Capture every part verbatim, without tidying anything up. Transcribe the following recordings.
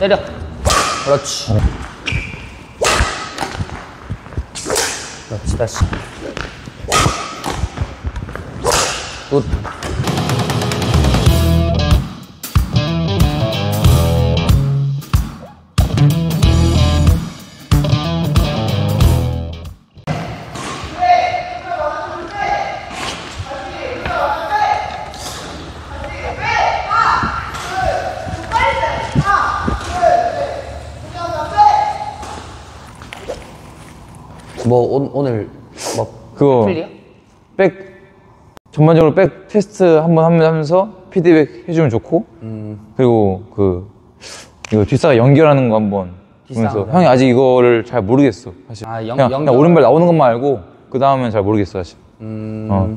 때려. 그렇지. 그렇지, 다시. 굿. 뭐 오, 오늘 뭐 그거 풀리야? 백 전반적으로 백 테스트 한번 하면서 피드백 해주면 좋고 음. 그리고 그 이거 뒷사가 연결하는 거 한번 보면서 형이 아직 이거를 잘 모르겠어 사실. 아, 영, 그냥, 연결... 그냥 오른발 나오는 것만 알고 그 다음엔 잘 모르겠어 사실. 음... 어.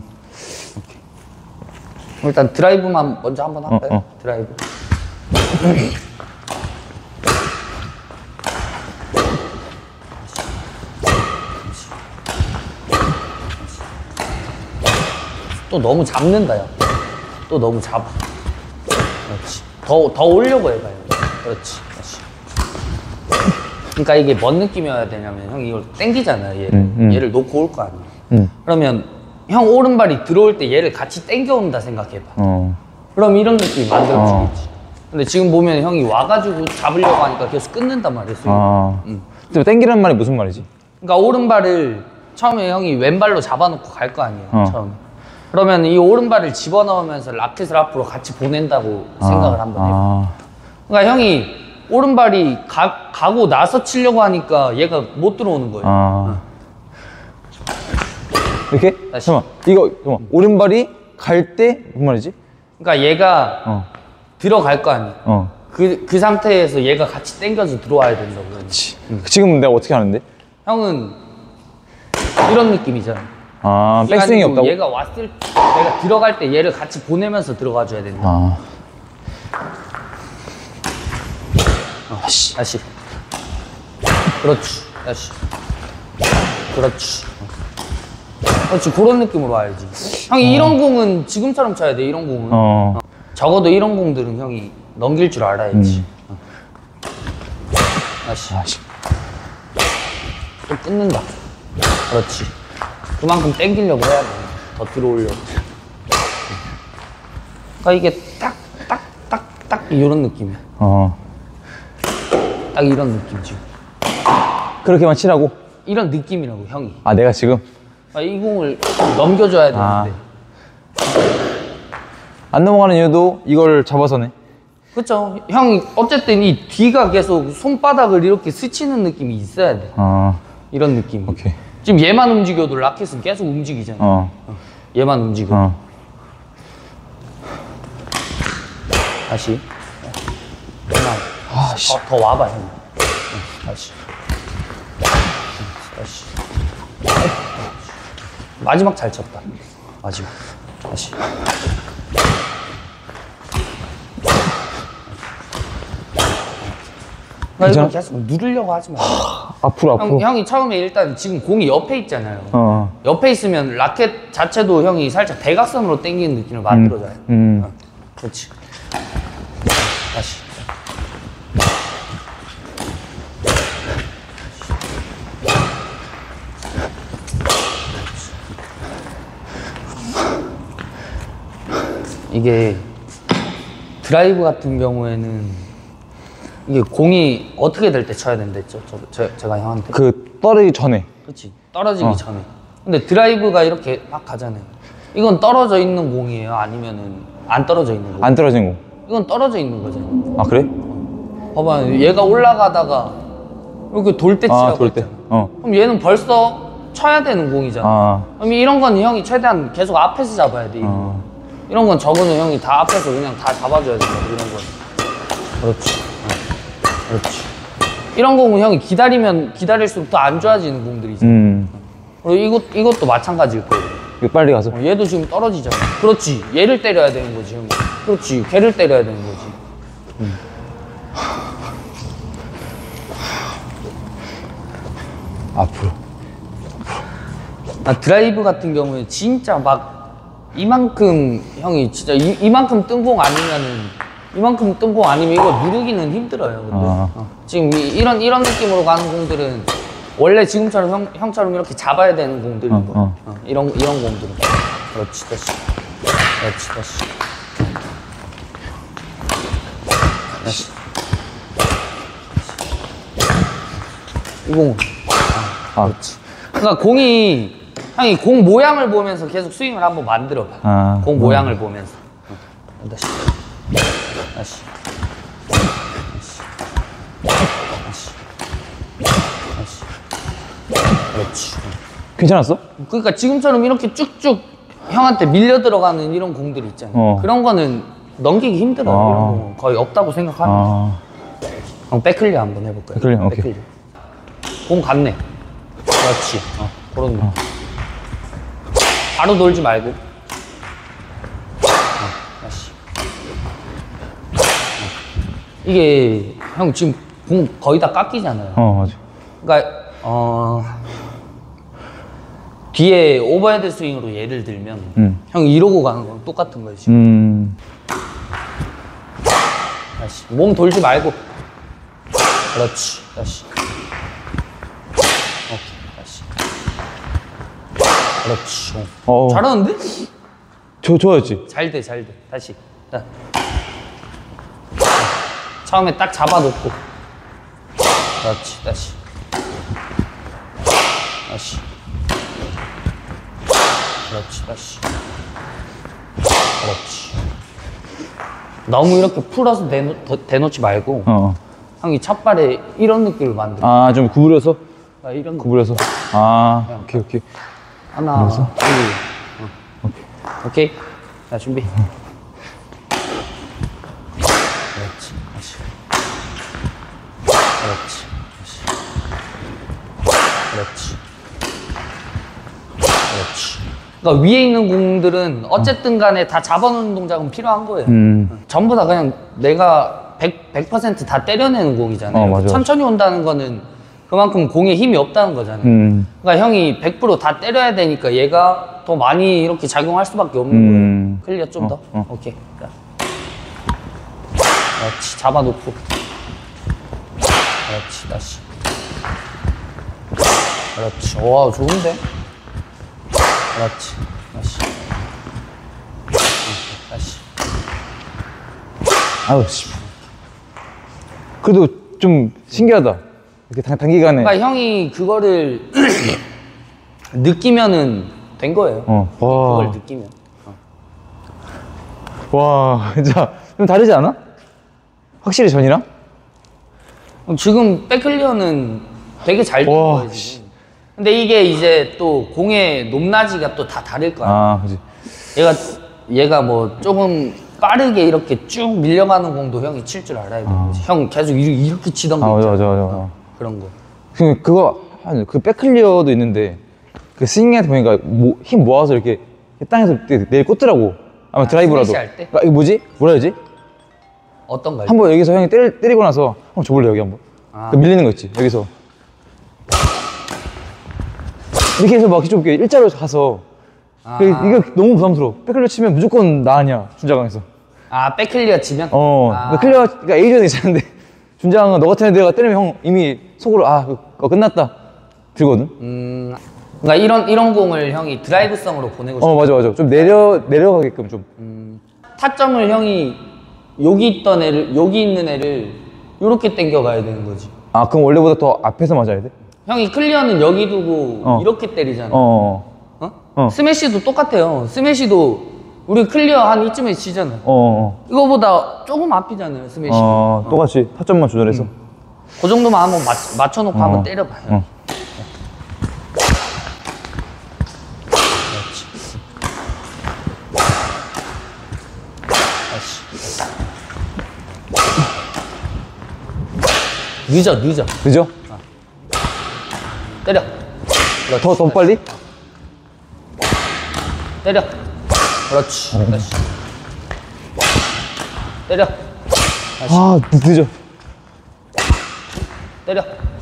일단 드라이브만 먼저 한번 할까요? 어, 어. 드라이브. 또 너무 잡는다, 야. 또 너무 잡아. 그렇지. 더, 더 오려고 해봐요. 그렇지. 그렇지. 그러니까 이게 뭔 느낌이어야 되냐면, 형이 이걸 땡기잖아, 얘를. 음, 음. 얘를 놓고 올 거 아니야. 음. 그러면 형 오른발이 들어올 때 얘를 같이 땡겨온다 생각해봐. 어. 그럼 이런 느낌이 만들어지겠지. 어. 근데 지금 보면 형이 와가지고 잡으려고 하니까 계속 끊는단 말이야. 아. 응. 근데 땡기라는 말이 무슨 말이지? 그러니까 오른발을 처음에 형이 왼발로 잡아놓고 갈 거 아니에요. 어. 처음에. 그러면 이 오른발을 집어넣으면서 라켓을 앞으로 같이 보낸다고 아, 생각을 한번 해요. 아. 그러니까 형이 오른발이 가, 가고 나서 치려고 하니까 얘가 못 들어오는 거예요. 아. 이렇게? 다시. 잠깐만, 이거 잠깐만. 오른발이 갈 때 무슨 말이지? 그러니까 얘가 어. 들어갈 거 아니야. 어. 그, 그 상태에서 얘가 같이 당겨서 들어와야 된다고. 응. 지금 내가 어떻게 하는데? 형은 이런 느낌이잖아. 아, 백스윙이 없다고? 얘가 왔을 때, 내가 들어갈 때 얘를 같이 보내면서 들어가 줘야 된다. 아. 어, 다시. 다시. 그렇지. 다시. 그렇지. 그렇지. 그런 느낌으로 와야지. 형이 어. 이런 공은 지금처럼 쳐야 돼, 이런 공은. 어. 어. 적어도 이런 공들은 형이 넘길 줄 알아야지. 음. 어. 다시. 다시. 또 끊는다. 그렇지. 그만큼 당기려고 해야 돼. 더 들어오려고. 그러니까 이게 딱, 딱, 딱, 딱 이런 느낌이야. 어. 딱 이런 느낌이지. 그렇게만 치라고? 이런 느낌이라고, 형이. 아, 내가 지금? 아, 이 공을 넘겨줘야 되는데. 아. 안 넘어가는 이유도 이걸 잡아서네. 그쵸. 형이 어쨌든 이 뒤가 계속 손바닥을 이렇게 스치는 느낌이 있어야 돼. 아. 이런 느낌. 오케이. 지금 얘만 움직여도 라켓은 계속 움직이잖아. 어. 어. 얘만 움직여. 어. 다시. 아, 씨. 더, 더 와봐, 형. 응. 다시. 다시. 마지막 잘 쳤다. 마지막. 다시. 그러니까 이거 계속 누르려고 하지 마. 앞으로 앞으로. 형, 형이 처음에 일단 지금 공이 옆에 있잖아요. 어. 옆에 있으면 라켓 자체도 형이 살짝 대각선으로 당기는 느낌을 만들어줘야 돼. 음. 음. 어. 그렇지. 다시. 이게 드라이브 같은 경우에는 이게 공이 어떻게 될 때 쳐야 된댔죠? 저, 저, 제가 형한테. 그 떨어지기 전에. 그렇지. 떨어지기 어. 전에. 근데 드라이브가 이렇게 막 가잖아요. 이건 떨어져 있는 공이에요? 아니면은 안 떨어져 있는 공? 안 떨어진 공. 이건 떨어져 있는 거잖아요. 아, 그래? 어. 봐봐, 얘가 올라가다가 이렇게 돌 때 치라고 아, 돌 때. 어. 그럼 얘는 벌써 쳐야 되는 공이잖아. 아. 그럼 이런 건 형이 최대한 계속 앞에서 잡아야 돼. 어. 이런 건 저거는 형이 다 앞에서 그냥 다 잡아줘야 된다. 이런 건. 그렇지. 어. 그렇지. 이런 공은 형이 기다리면 기다릴수록 더 안 좋아지는 공들이잖아. 음. 그리고 이것, 이것도 마찬가지일 거예요. 이거 빨리 가서. 어, 얘도 지금 떨어지잖아. 그렇지. 얘를 때려야 되는 거지, 형이. 그렇지. 걔를 때려야 되는 거지. 음. 앞으로. 아, 드라이브 같은 경우에 진짜 막 이만큼 형이 진짜 이, 이만큼 뜬 공 아니면은 이만큼 뜬 공 아니면 이거 누르기는 힘들어요. 근데 아. 어. 지금 이, 이런 이런 느낌으로 가는 공들은 원래 지금처럼 형, 형처럼 이렇게 잡아야 되는 공들인 어, 거. 어. 어, 이런 이런 공들은. 그렇지, 다시. 그렇지, 다시. 다시. 이 공. 아, 아. 그렇지. 그러니까 공이 형이 공 모양을 보면서 계속 스윙을 한번 만들어봐. 아. 공 모양을 보면서. 어, 다시. 다시. 다시. 다시. 그렇지. 괜찮았어? 그러니까 지금처럼 이렇게 쭉쭉 형한테 밀려 들어가는 이런 공들이 있잖아요. 어. 그런 거는 넘기기 힘들어요. 아. 이런 거 거의 없다고 생각하면. 아. 형 백클리어 한번 해볼까요? 백클리어, 오케이. 백클리어. 공 갔네. 그렇지. 어, 그런 거. 어. 바로 놀지 말고. 어, 다시. 어. 이게 형 지금 공 거의 다 깎이잖아요. 어, 맞아. 그러니까 어 뒤에 오버헤드 스윙으로 예를 들면 음. 형이 이러고 가는 거랑 똑같은 거예요 지금. 음. 다시 몸 돌지 말고. 그렇지. 다시. 오케이. 다시. 그렇지. 어. 잘하는데? 저, 좋아였지? 잘 돼, 잘 돼. 다시. 자. 처음에 딱 잡아놓고. 그렇지. 다시. 다시. 그렇지. 다시. 그렇지. 너무 이렇게 풀어서 대놓, 더- 대놓지 말고 어. 형이 첫 발에 이런 느낌을 만들어. 아, 좀 구부려서? 아, 이런 느낌. 구부려서? 아, 오케이, 오케이. 하나, 둘, 어. 오케이. 오케이. 자, 준비. 그렇지. 다시. 그렇지. 다시. 그렇지. 그렇지. 그러니까 위에 있는 공들은 어쨌든 간에 다 잡아놓는 동작은 필요한 거예요. 음. 전부 다 그냥 내가 백, 백 퍼센트 다 때려내는 공이잖아요. 어, 맞아. 천천히 온다는 거는 그만큼 공에 힘이 없다는 거잖아요. 음. 그러니까 형이 백 퍼센트 다 때려야 되니까 얘가 더 많이 이렇게 작용할 수밖에 없는 음. 거예요. 클리어 좀 어, 더? 어. 오케이. 자. 그렇지. 잡아놓고. 그렇지. 다시. 그렇지. 와, 좋은데? 그렇지. 다시. 오케이, 다시. 아유, 씨. 그래도 좀 신기하다. 이렇게 단, 단기간에. 그러니까 형이 그거를 느끼면은 된 거예요. 어. 그걸 와. 느끼면. 와, 진짜. 좀 다르지 않아? 확실히 전이랑? 지금 백클리어는 되게 잘 된 와, 거예요, 지금. 근데 이게 이제 또 공의 높낮이가 또 다 다를 거야. 아, 그지. 얘가, 얘가 뭐 조금 빠르게 이렇게 쭉 밀려가는 공도 형이 칠 줄 알아야 되는 거지. 형 계속 이렇게, 이렇게 치던 아, 거 맞아, 있잖아. 맞아, 맞아. 어, 그런 거. 그, 그거, 한, 그 백클리어도 있는데, 그 스윙한테 보니까 모, 힘 모아서 이렇게 땅에서 내일 꽂더라고. 아마 아, 드라이브라도. 스매시 할 때? 아, 이거 뭐지? 뭐라 해야지? 어떤 거요? 한번 여기서 형이 때리, 때리고 나서 한번 줘볼래, 여기 한번. 아. 그 밀리는 거 있지, 여기서. 이렇게 해서 막 좀 이렇게 일자로 가서. 아. 그, 이거 너무 부담스러워. 백클리어 치면 무조건 나 아니야, 준자강에서. 아, 백클리어 치면? 어, 아. 그 클리어, 그러니까 A조는 괜찮은데, 준장은 너 같은 애가 때리면 형 이미 속으로, 아, 그거 끝났다. 들거든? 음, 그러니까 이런, 이런 공을 형이 드라이브성으로 보내고 싶어. 어, 맞아, 맞아. 좀 내려, 내려가게끔 좀. 타점을 형이 여기 있던 애를, 여기 있는 애를 이렇게 당겨가야 되는 거지. 아, 그럼 원래보다 더 앞에서 맞아야 돼? 형이 클리어는 여기 두고 어. 이렇게 때리잖아. 어, 어? 어. 스매시도 똑같아요. 스매시도 우리 클리어 한 이쯤에 치잖아. 어, 어. 이거보다 조금 앞이잖아요, 스매시. 어, 어, 똑같이 타점만 조절해서. 그 정도만 한번 맞, 맞춰놓고 어. 한번 때려봐요. 어. 그렇지. 다시. 늦어, 늦어. 그죠? 때려. 그렇지. 더, 더 빨리? 때려. 그렇지. 다시. 때려. 다시. 아, 늦어. 때려.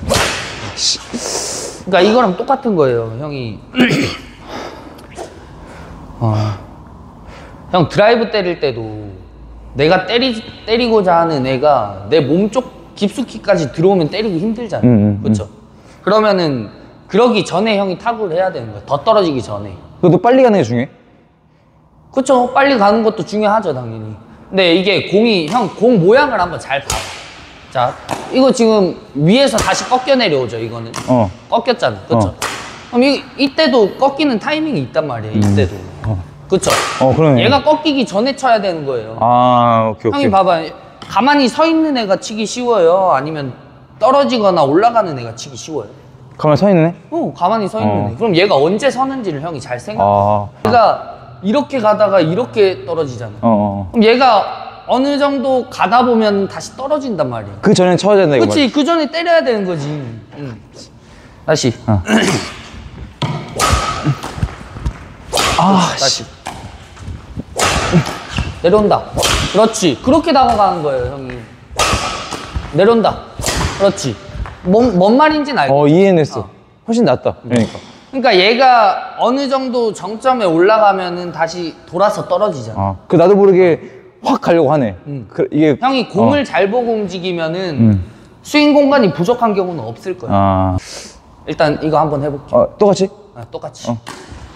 그러니까 이거랑 똑같은 거예요, 형이. 어. 형 드라이브 때릴 때도 내가 때리, 때리고자 하는 애가 내 몸 쪽 깊숙이까지 들어오면 때리기 힘들잖아. 음, 음, 그렇죠? 그러면은 그러기 전에 형이 타구를 해야 되는 거야. 더 떨어지기 전에. 그래도 빨리 가는 게 중요해? 그렇죠. 빨리 가는 것도 중요하죠, 당연히. 근데 이게 공이, 형, 공 모양을 한번 잘 봐. 자, 이거 지금 위에서 다시 꺾여 내려오죠, 이거는. 어. 꺾였잖아. 그렇죠? 어. 그럼 이, 이때도 꺾이는 타이밍이 있단 말이에요, 이때도. 어. 그렇죠? 어, 그러네. 얘가 꺾이기 전에 쳐야 되는 거예요. 아, 오케이, 오케이. 형이 봐봐. 가만히 서 있는 애가 치기 쉬워요? 아니면 떨어지거나 올라가는 애가 치기 쉬워요? 가만히 서 있네? 어, 가만히 서 있는 어. 애. 그럼 얘가 언제 서는지를 형이 잘 생각해. 아. 얘가 이렇게 가다가 이렇게 떨어지잖아. 어, 어. 그럼 얘가 어느 정도 가다 보면 다시 떨어진단 말이야. 그 전엔 쳐야 된다, 이거. 그렇지. 그 전에 때려야 되는 거지. 응. 다시. 어. 아, 다시. 내려온다. 그렇지. 그렇게 다가가는 거예요, 형이. 내려온다. 그렇지. 뭔, 뭔 말인지는 알겠지? 어, 이해했어. 어. 훨씬 낫다. 그러니까. 그러니까 얘가 어느 정도 정점에 올라가면은 다시 돌아서 떨어지잖아. 아, 그 나도 모르게 확 가려고 하네. 음. 그, 이게. 형이 공을 어. 잘 보고 움직이면은 음. 스윙 공간이 부족한 경우는 없을 거야. 아. 일단 이거 한번 해볼게. 어, 똑같이? 아, 똑같이. 어. 어,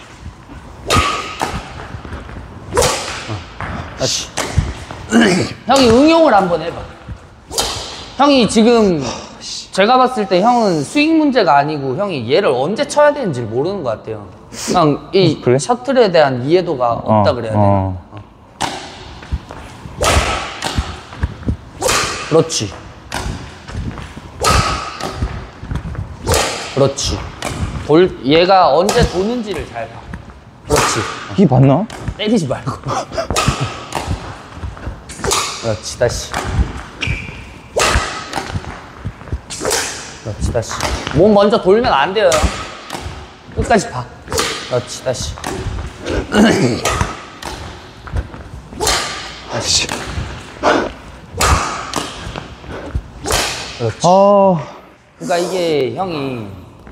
다시. 형이 응용을 한번 해봐. 형이 지금 제가 봤을 때 형은 스윙 문제가 아니고 형이 얘를 언제 쳐야 되는지를 모르는 것 같아요. 그냥 이 그래? 셔틀에 대한 이해도가 없다 어, 그래야 되나? 어. 어. 그렇지. 그렇지. 돌, 얘가 언제 도는지를 잘 봐. 그렇지. 이 봤나? 때리지 말고. 그렇지, 다시. 그렇지, 다시. 몸 먼저 돌면 안 돼요. 끝까지 봐. 그렇지, 다시. 다시. 그렇지. 아. 그러니까 이게 형이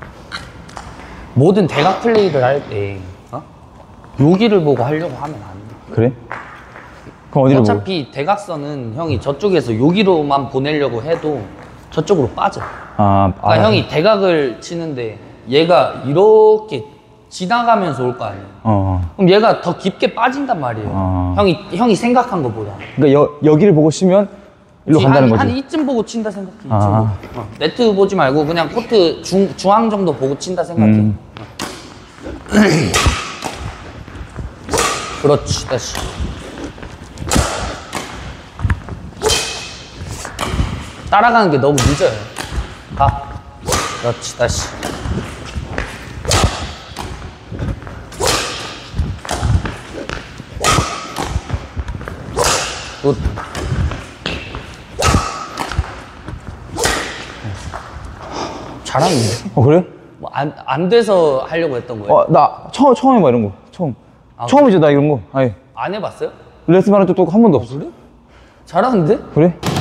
모든 대각 플레이를 할 때 어? 여기를 보고 하려고 하면 안 돼. 그래? 그럼 어디로 보고? 어차피 대각선은 형이 저쪽에서 여기로만 보내려고 해도 저쪽으로 빠져. 아, 그러니까 아. 형이 대각을 치는데 얘가 이렇게 지나가면서 올 거 아니에요. 어. 그럼 얘가 더 깊게 빠진단 말이에요. 아. 형이 형이 생각한 것보다. 그러니까 여, 여기를 보고 치면 일로 간다는 한, 거지. 한 이쯤 보고 친다 생각해. 이쯤 아. 보고. 어. 네트 보지 말고 그냥 코트 중, 중앙 정도 보고 친다 생각해. 음. 그렇지, 다시. 따라가는 게 너무 늦어요. 가. 그렇지, 다시. 굿. 잘하는데? 어, 그래? 뭐 안, 안 돼서 하려고 했던 거예요? 어, 나 처음, 처음 해봐, 이런 거. 처음. 아, 처음이지, 나 이런 거. 아예. 안 해봤어요? 레슨 받은 적도 한 번도 없어. 그래? 잘하는데? 그래?